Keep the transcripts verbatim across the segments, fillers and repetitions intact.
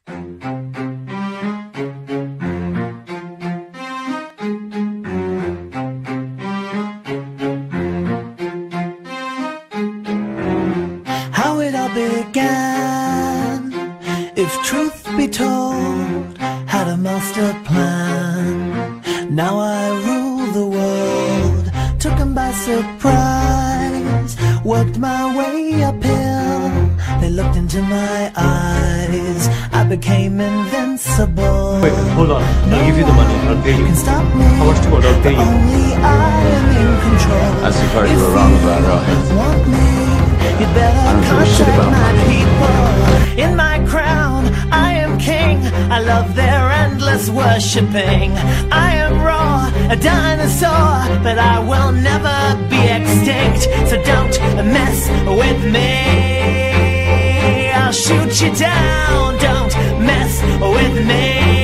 How it all began, if truth be told, had a master plan. Now I rule the world, took him by surprise, worked my way uphill, they looked into my eyes, I became invincible. Wait, hold on, I'll give you the money, I'll pay you. Can stop me. How much do you want? I'll pay you. Only I am in control. As you've heard, you were wrong about Rohit. Want me? You'd better I don't give a shit contact about my money. people. In my crown, I am king. I love their endless worshipping. I am raw, a dinosaur, but I will never be extinct. So don't mess with me. I'll shoot you down. Don't mess with me.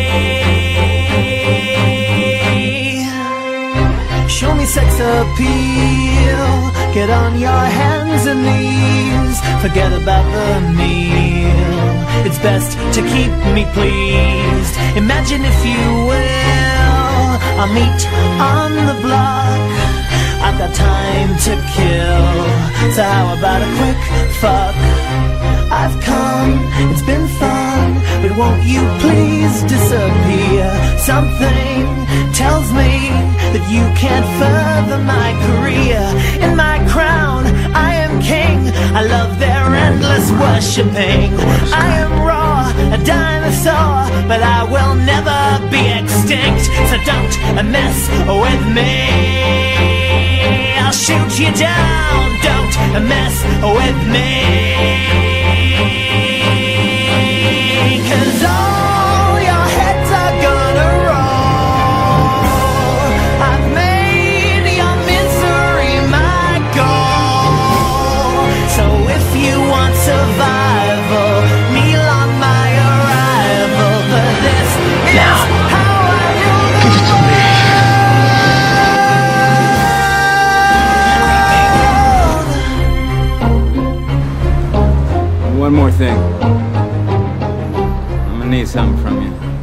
Show me sex appeal. Get on your hands and knees. Forget about the meal. It's best to keep me pleased. Imagine, if you will, I'll meet on the block. I've got time to kill, so how about a quick fuck? I've come, it's been fun, but won't you please disappear? Something tells me that you can't further my career. In my crown, I am king. I love their endless worshipping. I am raw, a dinosaur, but I will never be extinct. So don't mess with me. I'll shoot you down. Don't mess with me. 'Cause all your heads are gonna roll. I've made your misery my goal. So if you want survival, kneel on my arrival. But this is how I rule the One more thing. I'm gonna need something from you.